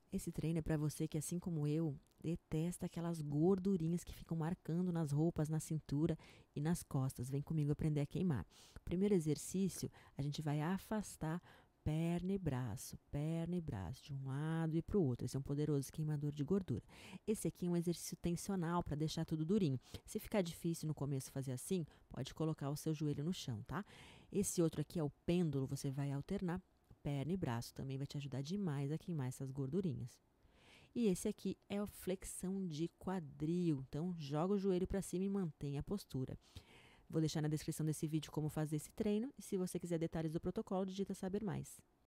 Esse treino é para você que, assim como eu, detesta aquelas gordurinhas que ficam marcando nas roupas, na cintura e nas costas. Vem comigo aprender a queimar. Primeiro exercício, a gente vai afastar perna e braço, de um lado e para o outro. Esse é um poderoso queimador de gordura. Esse aqui é um exercício tensional para deixar tudo durinho. Se ficar difícil no começo fazer assim, pode colocar o seu joelho no chão, tá? Esse outro aqui é o pêndulo, você vai alternar perna e braço, também vai te ajudar demais a queimar essas gordurinhas. E esse aqui é a flexão de quadril, então joga o joelho para cima e mantenha a postura. Vou deixar na descrição desse vídeo como fazer esse treino e se você quiser detalhes do protocolo, digita saber mais.